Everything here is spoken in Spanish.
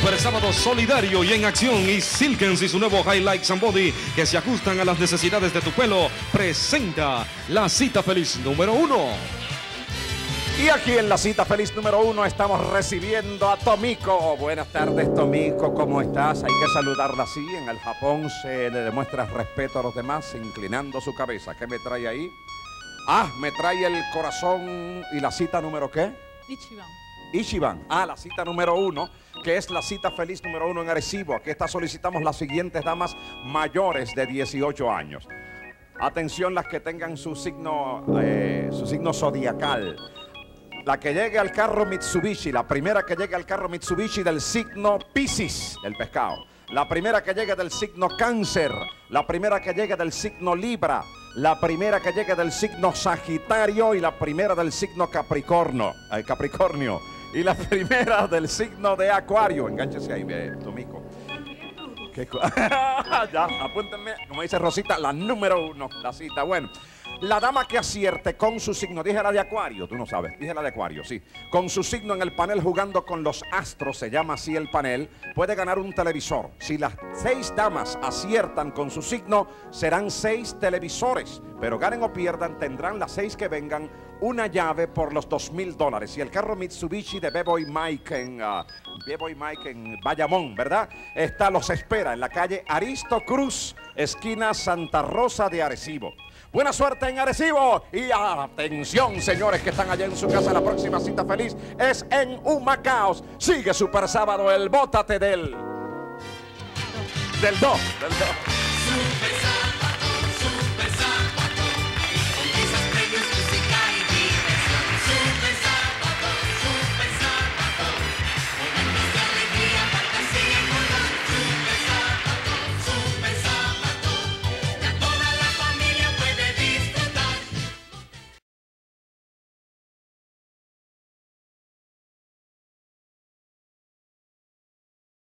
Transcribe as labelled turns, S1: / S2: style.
S1: Super Sábado solidario y en acción, y Silkens y su nuevo Highlights and Body que se ajustan a las necesidades de tu pelo presenta la cita feliz número 1.
S2: Y aquí en la cita feliz número 1 estamos recibiendo a Tomiko. Buenas tardes, Tomiko, ¿cómo estás? Hay que saludarla así. En el Japón se le demuestra respeto a los demás inclinando su cabeza. ¿Qué me trae ahí? Ah, me trae el corazón. ¿Y la cita número qué?
S3: Ichiban.
S2: Ichiban. Ah, la cita número 1, que es la cita feliz número 1 en Arecibo. Aquí solicitamos las siguientes damas mayores de 18 años. Atención, las que tengan su signo zodiacal. La que llegue al carro Mitsubishi, la primera que llegue al carro Mitsubishi del signo Piscis, el pescado. La primera que llegue del signo Cáncer. La primera que llegue del signo Libra. La primera que llegue del signo Sagitario y la primera del signo Capricornio. Y la primera del signo de Acuario. Engánchese ahí, Tomiko. Ya, apúntenme, como dice Rosita, la número 1, la cita. Bueno, la dama que acierte con su signo, dije la de Acuario, tú no sabes, dije la de Acuario, sí. Con su signo en el panel jugando con los astros, se llama así el panel, puede ganar un televisor. Si las 6 damas aciertan con su signo, serán 6 televisores. Pero ganen o pierdan, tendrán las 6 que vengan una llave por los $2,000. Y el carro Mitsubishi de Bebo y Mike en Bayamón, ¿verdad? Los espera en la calle Aristo Cruz, esquina Santa Rosa de Arecibo. Buena suerte en Arecibo y atención, señores que están allá en su casa. La próxima cita feliz es en Humacao. Sigue Super Sábado, el bótate del 2.